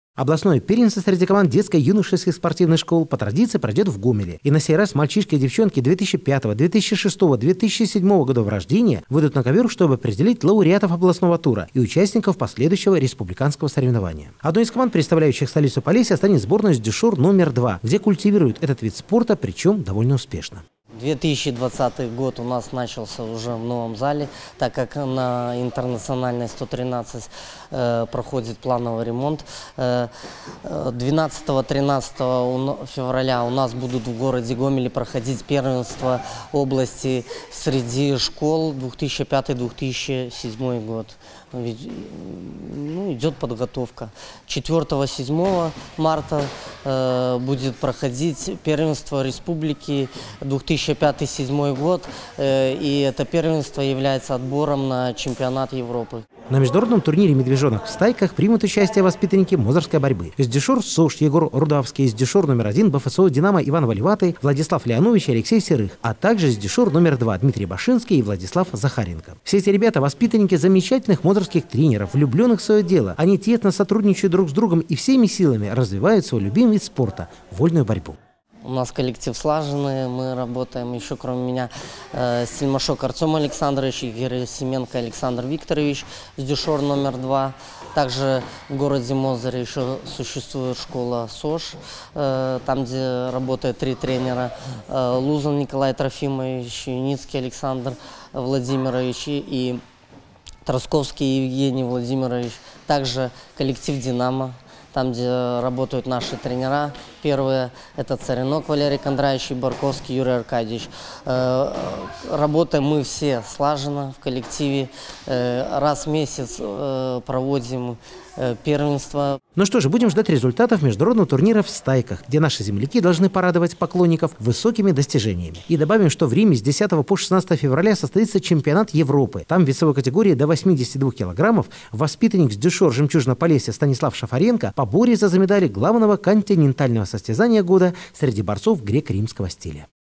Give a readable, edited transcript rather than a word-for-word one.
Областное первенство среди команд детско-юношеских спортивных школ по традиции пройдет в Гомеле. И на сей раз мальчишки и девчонки 2005, 2006, 2007 годов рождения выйдут на ковер, чтобы определить лауреатов областного тура и участников последующего республиканского соревнования. Одной из команд, представляющих столицу Полесья, станет сборная «Сдюшор» номер 2, где культивируют этот вид спорта, причем довольно успешно. 2020 год у нас начался уже в новом зале, так как на интернациональной 113 проходит плановый ремонт. 12-13 февраля у нас будут в городе Гомеле проходить первенство области среди школ 2005-2007 год. Идет подготовка. 4-7 марта будет проходить первенство республики 2005-2007 год, и это первенство является отбором на чемпионат Европы. На международном турнире «Медвежонок» в стайках примут участие воспитанники мозырской борьбы. «Сдюшор» СОЖ Егор Рудавский, «Сдюшор» номер 1 БФСО «Динамо» Иван Валиватый, Владислав Леонович и Алексей Серых, а также «Сдюшор» номер 2 Дмитрий Башинский и Владислав Захаренко. Все эти ребята – воспитанники замечательных мозырских тренеров, влюбленных в свое дело. Они тесно сотрудничают друг с другом и всеми силами развивают свой любимый вид спорта – вольную борьбу. У нас коллектив слаженный, мы работаем еще кроме меня Сельмашок Артем Александрович и Герасименко Александр Викторович, «Сдюшор» номер 2. Также в городе Мозыре еще существует школа СОЖ, там где работает 3 тренера: Лузан Николай Трофимович, Юницкий Александр Владимирович и Тросковский Евгений Владимирович. Также коллектив «Динамо», там, где работают наши тренера. Первые – это Царинок Валерий Кондратьевич и Барковский Юрий Аркадьевич. Работаем мы все слаженно в коллективе. Раз в месяц проводим первенство. Ну что же, будем ждать результатов международного турнира в стайках, где наши земляки должны порадовать поклонников высокими достижениями. И добавим, что в Риме с 10 по 16 февраля состоится чемпионат Европы. Там в весовой категории до 82 килограммов воспитанник «Сдюшор» Жемчужина Полесья Станислав Шафаренко поборется за медали главного континентального состязания года среди борцов греко-римского стиля.